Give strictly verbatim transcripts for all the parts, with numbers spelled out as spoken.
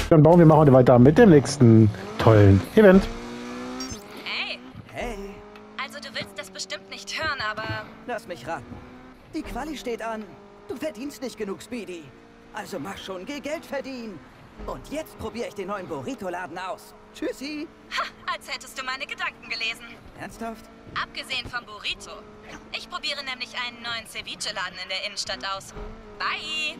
Dann bauen wir mal heute weiter mit dem nächsten tollen Event. Hey. Hey, Also du willst das bestimmt nicht hören, aber... lass mich raten. Die Quali steht an. Du verdienst nicht genug, Speedy. Also mach schon, geh Geld verdienen. Und jetzt probiere ich den neuen Burrito-Laden aus. Tschüssi. Ha, als hättest du meine Gedanken gelesen. Ernsthaft? Abgesehen vom Burrito. Ich probiere nämlich einen neuen Ceviche-Laden in der Innenstadt aus. Bye!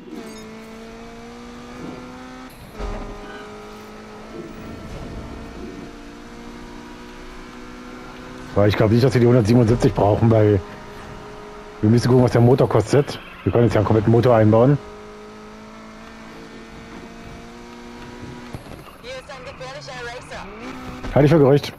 Weil ich glaube nicht, dass wir die hundertsiebenundsiebzig brauchen, weil wir müssen gucken, was der Motor kostet. Wir können jetzt ja einen kompletten Motor einbauen. Hier ist ein gefährlicher Racer. Halte ich für Gerücht.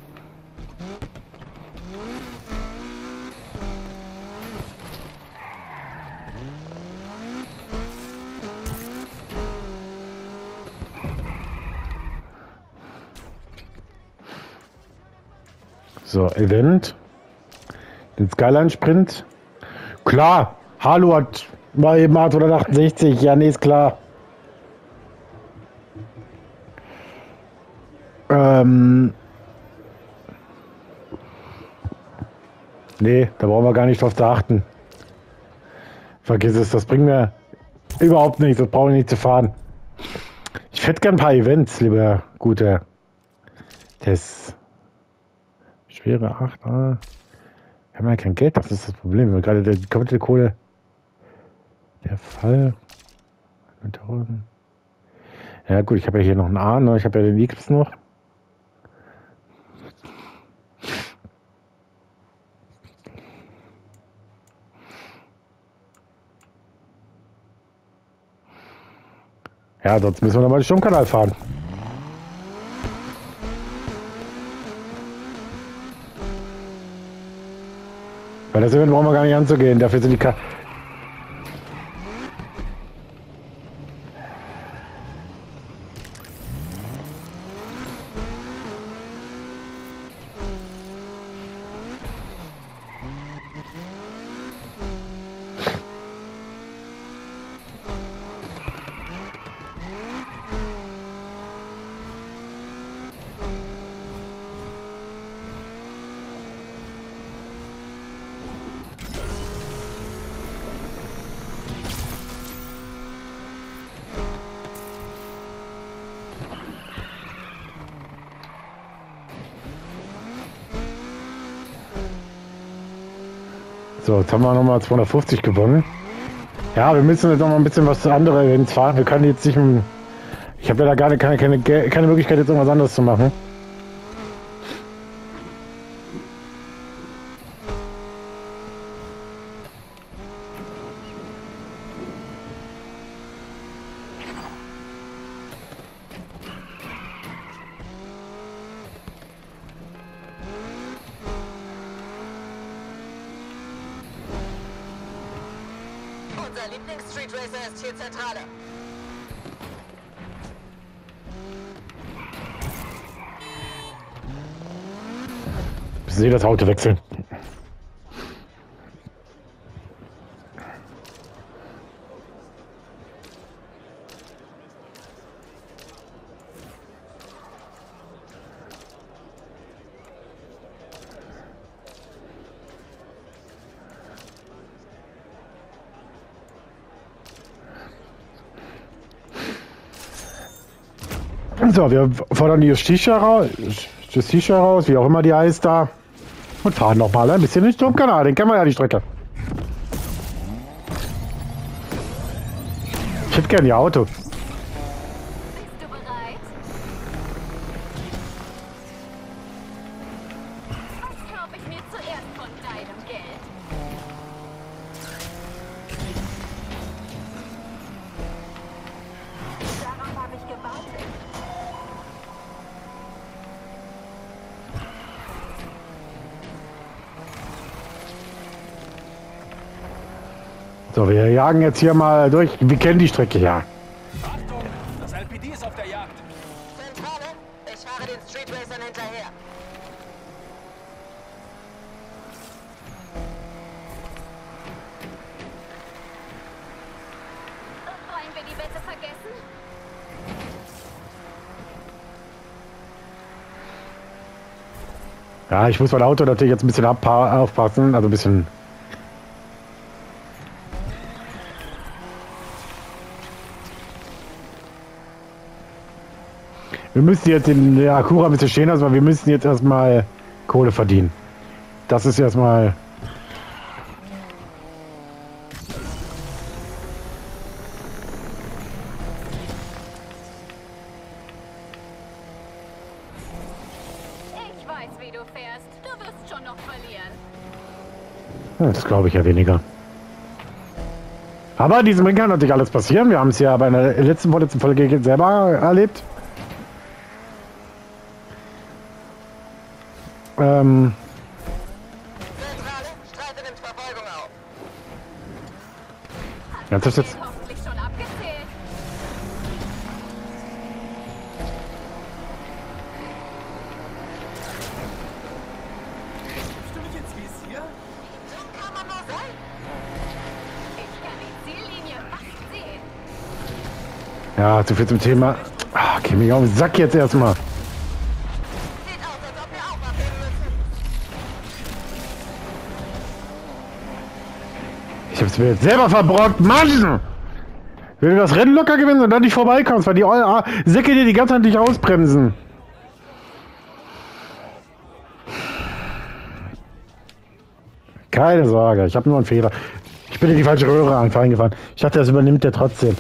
So, Event. Den Skyline Sprint. Klar, Hallo hat mal eben achthundertachtundsechzig. Ja, nee, ist klar. Ähm. Nee, da brauchen wir gar nicht drauf zu achten. Vergiss es, das bringt mir überhaupt nichts. Das brauche ich nicht zu fahren. Ich hätte gern ein paar Events, lieber guter Tess. Schwere acht. Ah. Wir haben ja kein Geld, das ist das Problem. Wir gerade die komplette Kohle. Der Fall. Ja gut, ich habe ja hier noch einen A, ne? Ich habe ja den X noch. Ja, sonst müssen wir nochmal den Stromkanal fahren. Weil das Event brauchen wir gar nicht anzugehen. Dafür sind die Ka So, jetzt haben wir nochmal zweihundertfünfzig gewonnen. Ja, wir müssen jetzt noch mal ein bisschen was zu anderen Events fahren. Wir können jetzt nicht... Ich habe ja da gar keine, keine, keine Möglichkeit, jetzt irgendwas anderes zu machen. Unser Lieblings-Street Racer ist hier Zentrale. Ich sehe das Auto wechseln. So, wir fordern die Justitia raus, Justitia raus, wie auch immer die heißt da. Und fahren noch mal ein bisschen den Stromkanal, den kennen wir ja die Strecke. Ich hätte gerne ihr Auto. Bist du bereit? Was kaufe ich mir zuerst von deinem Geld? Darauf habe ich gewartet. So, wir jagen jetzt hier mal durch. Wir kennen die Strecke ja. Achtung, das L P D ist auf der Jagd. Zentrale, ich fahre den Street Racern hinterher. Wollen wir die Wette vergessen? Ja, ich muss mein Auto natürlich jetzt ein bisschen aufpassen, also ein bisschen. Wir müssen jetzt in der Acura ein bisschen stehen lassen, weil wir müssen jetzt erstmal Kohle verdienen. Das ist erstmal. Ich weiß, wie du fährst. Du wirst schon noch verlieren. Das glaube ich ja weniger. Aber in diesem Ring kann natürlich alles passieren. Wir haben es ja bei der letzten, vorletzten Folge selber erlebt. Ähm. Zentrale, Streite nimmt Verfolgung auf. Ja, das ist jetzt. Hoffentlich schon abgezählt. Stimme ich jetzt visier? So kann man nur sein. Ich kann die Ziellinie fast sehen. Ja, zu viel zum Thema. Ah, geh mich auf den Sack jetzt erstmal. Sieht aus, als ob wir auch abheben müssen. Ich hab's mir jetzt selber verbrockt, Mann! Wenn du das Rennen locker gewinnst und dann nicht vorbeikommst, weil die ah, Säcke dir die ganze Zeit nicht ausbremsen. Keine Sorge, ich habe nur einen Fehler. Ich bin in die falsche Röhre reingefahren. Ich dachte, das übernimmt der trotzdem.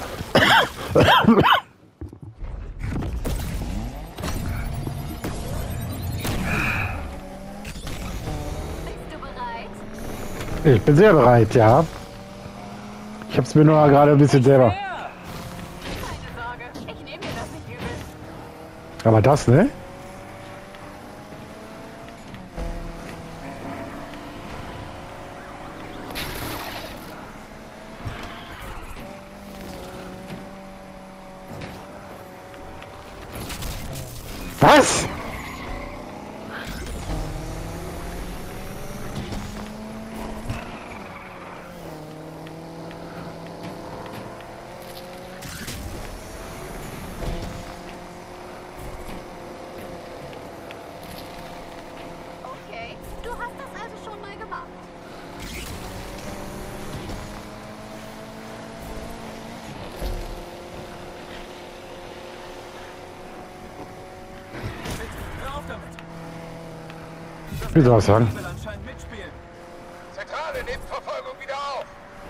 Bist du bereit? Ich bin sehr bereit, ja. Ich hab's mir nur gerade ein bisschen selber. Keine Sorge, ich nehme dir das nicht übel. Aber das, ne? Was? Okay, du hast das also schon mal gemacht. Hör auf damit. Wie soll ich sagen? Ich will anscheinend mitspielen. Zentrale, nehmt Verfolgung wieder auf.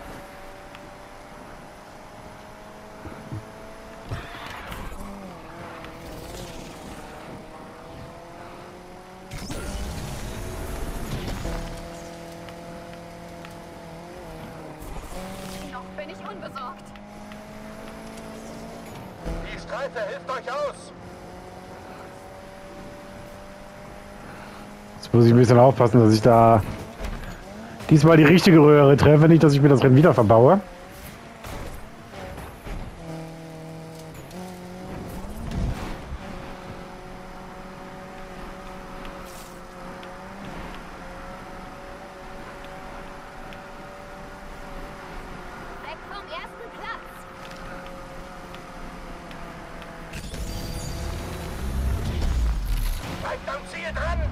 Noch bin ich unbesorgt. Die Streife hilft euch aus. Jetzt muss ich ein bisschen aufpassen, dass ich da diesmal die richtige Röhre treffe, nicht, dass ich mir das Rennen wieder verbaue. Weg vom ersten Platz. Bleibt am Ziel dran.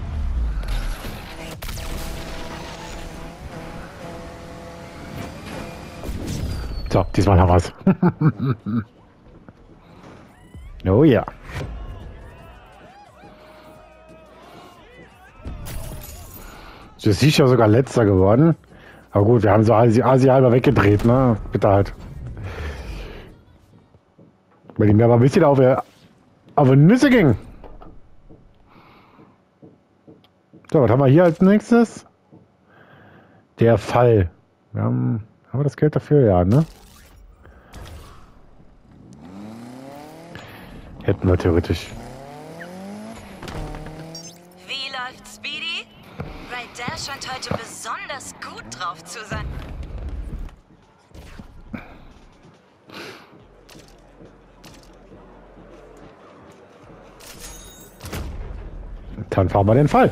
So, diesmal haben wir's. Oh ja. Du siehst ja sogar letzter geworden. Aber gut, wir haben so Asi, Asi halber weggedreht, ne? Bitte halt. Weil die mir aber ein bisschen auf, auf die Nüsse ging. So, was haben wir hier als nächstes? Der Fall. Wir haben, haben wir das Geld dafür? Ja, ne? Hätten wir theoretisch. Wie läuft Speedy? Ray Dash scheint heute besonders gut drauf zu sein. Dann fahren wir den Fall.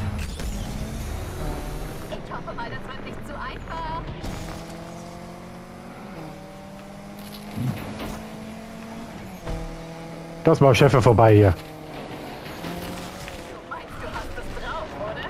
Ich hoffe mal, das wird nicht zu einfach. Das war Chef vorbei hier. Du meinst, du hast es drauf, oder?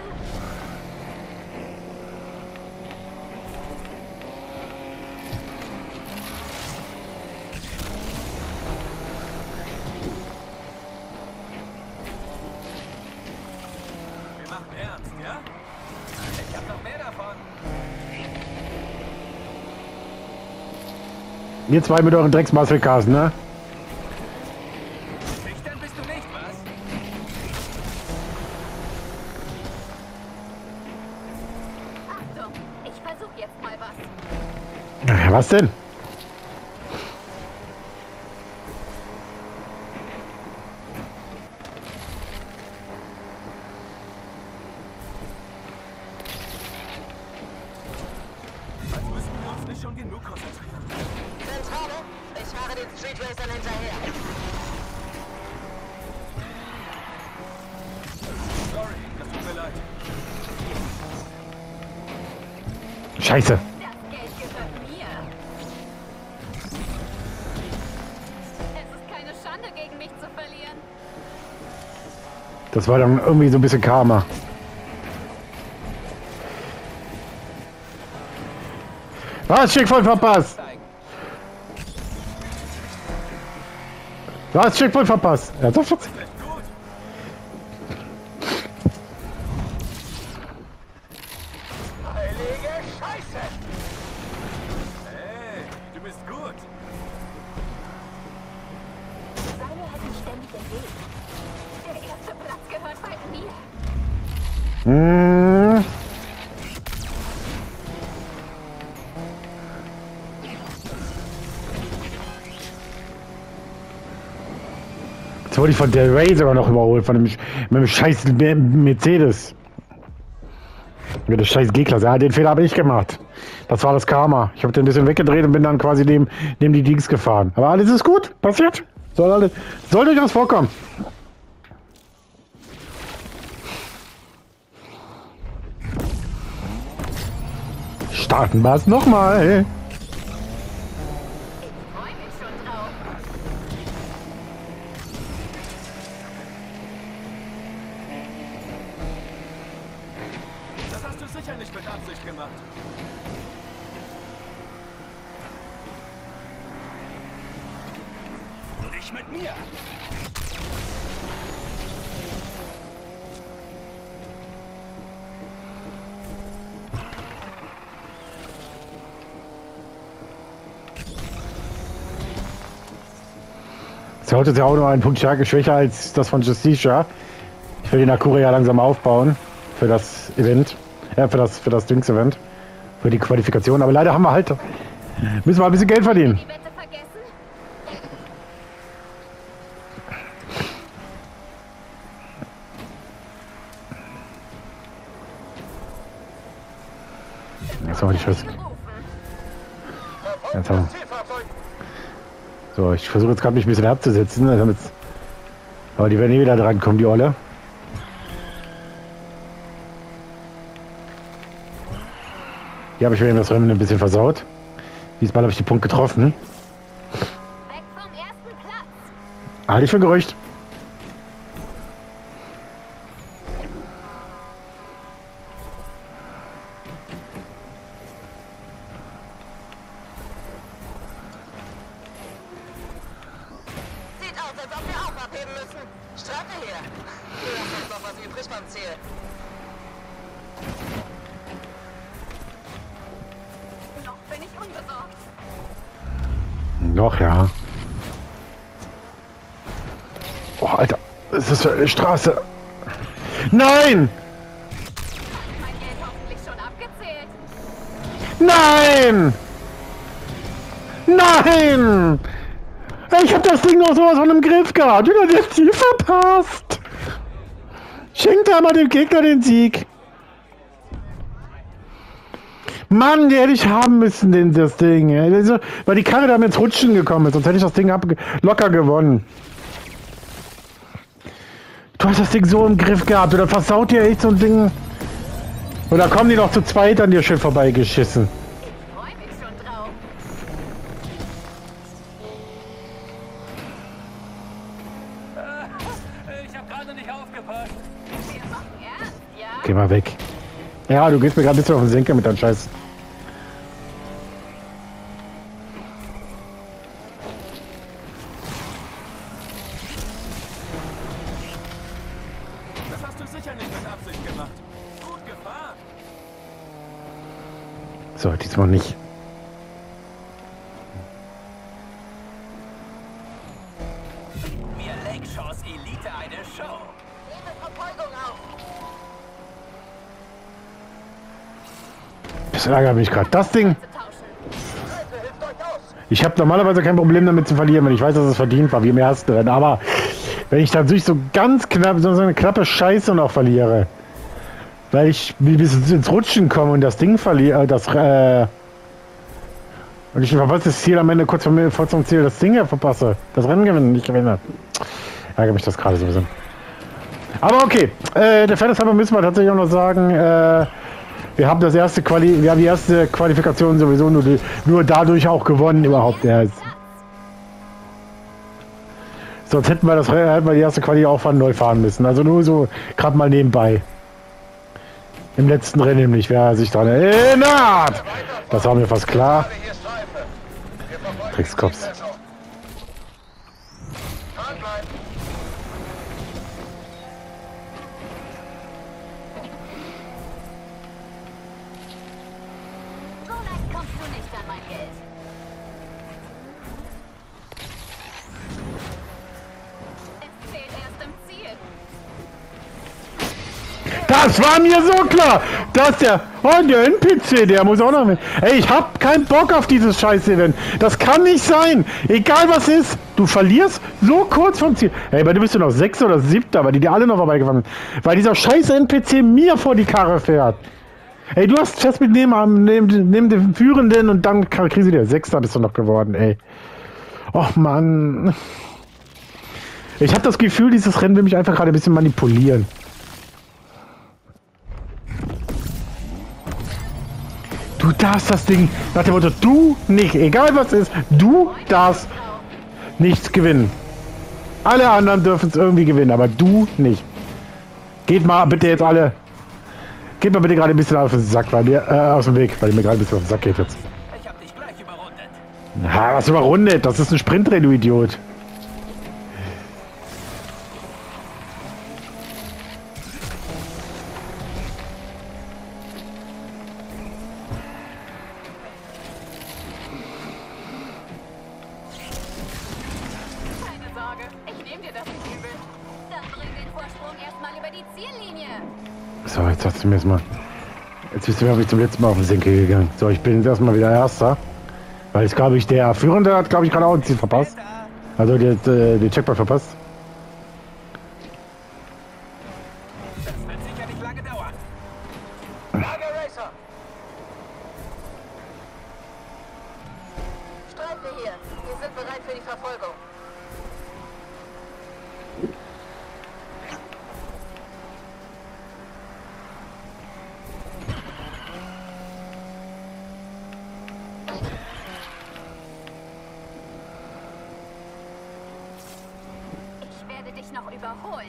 Wir machen ernst, ja? Ich hab noch mehr davon. Ihr zwei mit euren Drecksmuskelcars, ne? Schüchtern bist du nicht, was? Achtung, ich versuch jetzt mal was. Ja, was denn? Als müssten wir uns nicht schon genug konzentrieren. Zentrale, ich fahre den Street Racern hinterher. Sorry, das tut mir leid. Scheiße. Das Geld gehört mir. Es ist keine Schande, gegen mich zu verlieren. Das war dann irgendwie so ein bisschen Karma. Was? Checkpoint verpasst! Was? Checkpoint verpasst! Ja, das Echt gut. Heilige Scheiße! Hey, du bist gut. Seine hätten ständig den Weg. Der erste Platz gehört bald mir. Hm. Jetzt wurde ich von der Ray sogar noch überholt, von dem, Sch- mit dem scheiß Me- Mercedes. Mit der scheiß G-Klasse. Ja, den Fehler habe ich gemacht. Das war das Karma. Ich habe den ein bisschen weggedreht und bin dann quasi neben, neben die Dings gefahren. Aber alles ist gut. Passiert. Soll, alles, soll durchaus vorkommen. Starten wir es nochmal. Ich freu mich schon drauf. Das hast du sicher nicht mit Absicht gemacht. Nicht mit mir. Das Auto ist ja auch nur einen Punkt stärker, schwächer als das von Justicia. Ich will den Acura ja langsam aufbauen für das Event. Ja, für das, für das Dings-Event. Für die Qualifikation. Aber leider haben wir halt. Müssen wir ein bisschen Geld verdienen. Die Wette vergessen? Jetzt haben wir die Schuss. Jetzt haben wir. Zielfahrzeug! So, ich versuche jetzt gerade mich ein bisschen abzusetzen. Das haben jetzt, aber die werden eh wieder dran kommen, die Olle. Hier habe ich mir eben das Rennen ein bisschen versaut. Diesmal habe ich den Punkt getroffen. Weg vom ersten Platz. Halte ich für Gerücht. Sieht aus, als ob wir auch abheben müssen. Strafe her. Lass uns noch was übrig beim Ziel. Noch bin ich unbesorgt. Noch, ja. Oh, Alter. Das ist für eine Straße. Nein! Mein Geld hoffentlich schon abgezählt. Nein! Nein! Ich hab das Ding noch sowas von im Griff gehabt. Und dann das Ziel verpasst. Schenkt da mal dem Gegner den Sieg. Mann, die hätte ich haben müssen, den, das Ding. ey. Also, weil die Karre da mit ins Rutschen gekommen ist. Sonst hätte ich das Ding ab, locker gewonnen. Du hast das Ding so im Griff gehabt. Oder versaut ihr echt so ein Ding. Oder kommen die noch zu zweit an dir schön vorbeigeschissen? Ich freu mich schon drauf. ordentlich aufgepasst. Wir machen ernst, ja? Geh mal weg. Ja, du gehst mir gerade ein bisschen auf den Senker mit deinem Scheiß. Das hast du sicher nicht mit Absicht gemacht. Gut gefahren. So, diesmal nicht. Mir Lakeshores Elite eine Show. Nehme Verfolgung auf. Das ärgert mich gerade. Das Ding. Zu tauschen. Hilfe, hilft euch aus. Ich habe normalerweise kein Problem damit zu verlieren, wenn ich weiß, dass es verdient war, wie im ersten Rennen. Aber wenn ich tatsächlich so ganz knapp, so eine knappe Scheiße noch verliere, weil ich bis ins Rutschen komme und das Ding verliere, das, äh, und ich verpasse das Ziel am Ende kurz vor, mir, vor zum Ziel, das Ding ja verpasse, das Rennen gewinnen, nicht gewinne. Ärgert mich das gerade so ein bisschen. Aber okay, äh, der Fairness halber müssen wir tatsächlich auch noch sagen, äh, wir haben das erste Quali, wir haben die erste Qualifikation sowieso nur, nur dadurch auch gewonnen überhaupt erst. Sonst hätten wir das hätten wir die erste Quali auch von neu fahren müssen. Also nur so gerade mal nebenbei. Im letzten Rennen nämlich, wer sich daran erinnert. Das war mir fast klar. Hier Streife. Wir verfolgen Trickskops. die Zielsetzung. Fahren bleiben. So leicht kommst du nicht an mein Geld. Es zählt erst im Ziel. Das war mir so klar, dass der... Oh, der N P C, der muss auch noch mit. Ey, ich hab keinen Bock auf dieses Scheiß-Event. Das kann nicht sein. Egal was ist, du verlierst so kurz vom Ziel. Ey, bei dir bist du noch Sechster oder Siebter, weil die dir alle noch vorbeigefahren sind. Weil dieser scheiß N P C mir vor die Karre fährt. Ey, du hast fest mit neben, neben, neben dem Führenden und dann kriegst du dir Sechster bist du noch geworden, ey. Och, Mann. Ich habe das Gefühl, dieses Rennen will mich einfach gerade ein bisschen manipulieren. Du darfst das Ding, nach dem Motto, du nicht, egal was ist, du darfst nichts gewinnen. Alle anderen dürfen es irgendwie gewinnen, aber du nicht. Geht mal bitte jetzt alle, geht mal bitte gerade ein bisschen auf den Sack, weil mir, äh, aus dem Weg, weil mir gerade ein bisschen auf den Sack geht jetzt. Ich hab dich gleich überrundet. Na, was überrundet? Das ist ein Sprintrennen, du Idiot. Keine Sorge, ich nehme dir das nicht übel. Dann bring den Vorsprung erstmal über die Ziellinie. So, jetzt hast du mir jetzt mal. Jetzt bist du mir, habe ich zum letzten Mal auf den Senkel gegangen. So, ich bin jetzt erstmal wieder Erster. Weil jetzt glaube ich, der Führende hat, glaube ich, gerade auch ein Ziel verpasst. Also die hat äh, den Checkpoint verpasst. Das wird sicher nicht lange dauern. Lager Racer. Streife hier. Wir sind bereit für die Verfolgung. Ich werde dich noch überholen.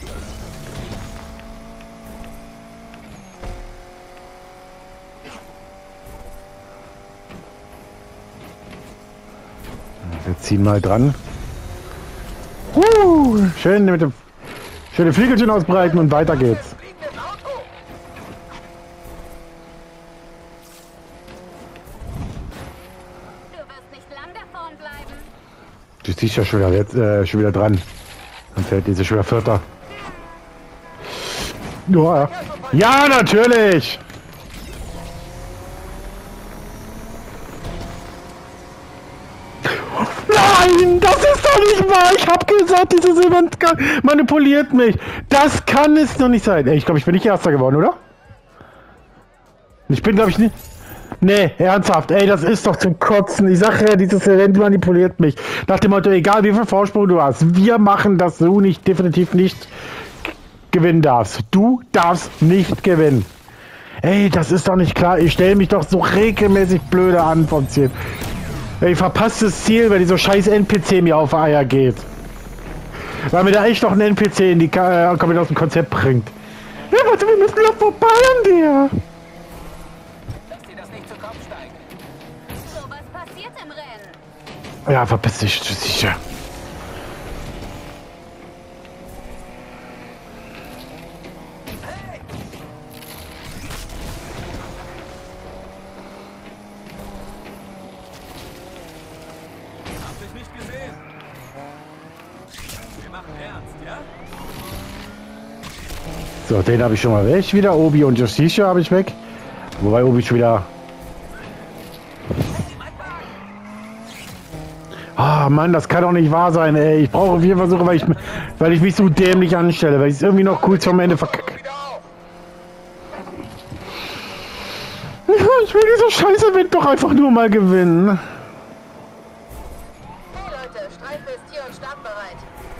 Wir ziehen mal dran. Uh, schön mit dem schöne Flügelchen ausbreiten und weiter geht's. Fliegendes Auto. Du wirst nicht lang davon bleiben. Du siehst ja schon wieder, jetzt, äh, schon wieder dran. Dann fällt diese schon wieder Vierter. Ja, ja, natürlich! Nein, das ist doch nicht wahr! Ich hab gesagt, dieses Event manipuliert mich. Das kann es doch nicht sein. Ey, ich glaube, ich bin nicht Erster geworden, oder? Ich bin, glaube ich, nicht... Nee, ernsthaft, ey, das ist doch zum Kotzen. Ich sage ja, dieses Event manipuliert mich. Nach dem Motto, egal wie viel Vorsprung du hast, wir machen, dass du nicht, definitiv nicht gewinnen darfst. Du darfst nicht gewinnen. Ey, das ist doch nicht klar. Ich stelle mich doch so regelmäßig blöde an vom Ziel. Ey, verpasst das Ziel, weil dieser scheiß N P C mir auf Eier geht. weil mir da echt noch ein N P C in die Ka äh, komplett aus dem Konzept bringt. Ja, warte, wir müssen doch vorbei an dir. Lass dir das nicht zu Kopf steigen. So was passiert im Rennen. Ja, verpiss dich, sicher. Hab dich nicht gesehen. Wir machen ernst, ja? So, den habe ich schon mal weg wieder. Obi und Justicia habe ich weg. Wobei Obi schon wieder... Ah, Mann, das kann doch nicht wahr sein, ey. Ich brauche vier Versuche, weil ich, weil ich mich so dämlich anstelle, weil ich es irgendwie noch cool zum Ende verkacke. Ich will diese scheiße Wind doch einfach nur mal gewinnen. Hey Leute, Streife ist hier und startbereit.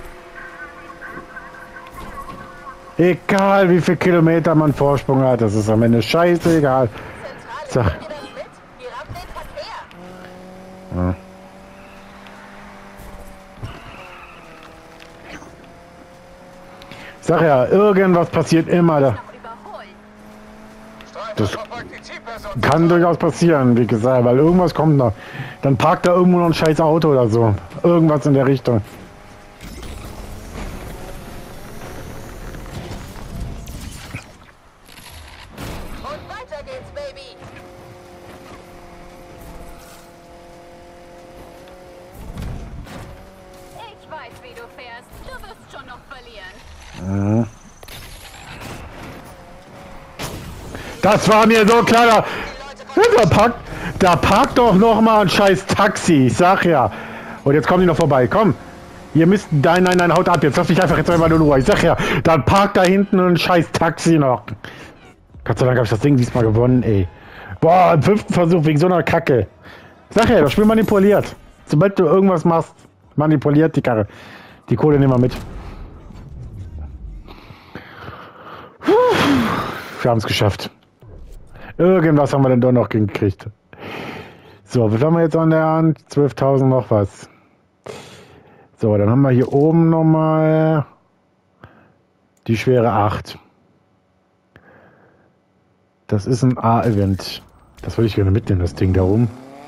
Egal, wie viel Kilometer man Vorsprung hat, das ist am Ende scheißegal. So. Zentrale, kriegt ihr das mit? Wir rammen den Verkehr. Ja. Sag ja, irgendwas passiert immer da. Noch überholen. Das kann durchaus passieren, wie gesagt, weil irgendwas kommt noch. Dann parkt da irgendwo noch ein scheiß Auto oder so. Irgendwas in der Richtung. Und weiter geht's, Baby. Ich weiß, wie du fährst. Du wirst schon noch verlieren. Das war mir so klar. Da, da, parkt, da parkt doch noch mal ein scheiß Taxi. Ich sag ja. Und jetzt kommen die noch vorbei. Komm. Ihr müsst... Nein, nein, nein, haut ab. Jetzt lass mich einfach jetzt einmal in Ruhe. Ich sag ja, dann parkt da hinten ein scheiß Taxi noch. Gott sei Dank habe ich das Ding diesmal gewonnen, ey. Boah, im fünften Versuch wegen so einer Kacke. Ich sag ja, das Spiel manipuliert. Sobald du irgendwas machst, manipuliert die Karre. Die Kohle nehmen wir mit. Wir haben es geschafft. Irgendwas haben wir denn doch noch gekriegt. So, was haben wir jetzt an der Hand? zwölftausend noch was. So, dann haben wir hier oben nochmal die schwere acht. Das ist ein A-Event. Das würde ich gerne mitnehmen, das Ding da oben.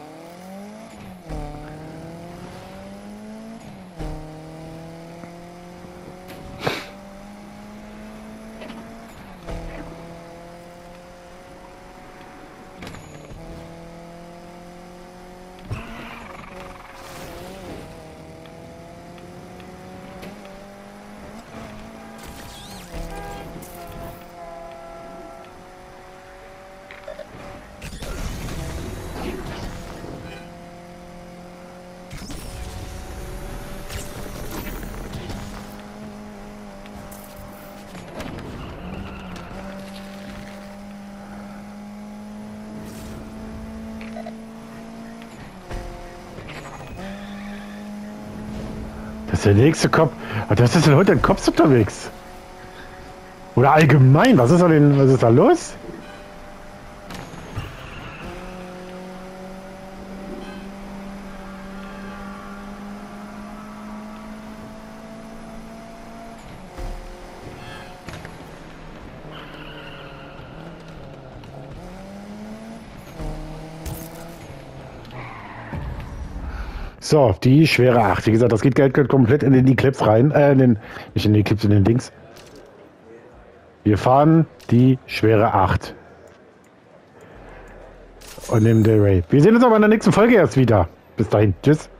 Das ist der nächste Kopf. Was ist denn heute ein Kopf unterwegs? Oder allgemein? Was ist da denn? Was ist da los? So, die schwere acht. Wie gesagt, das geht Geld komplett in die Clips rein. Äh, in den, nicht in die Clips, in den Dings. Wir fahren die schwere acht. Und nehmen den Ray. Wir sehen uns aber in der nächsten Folge erst wieder. Bis dahin. Tschüss.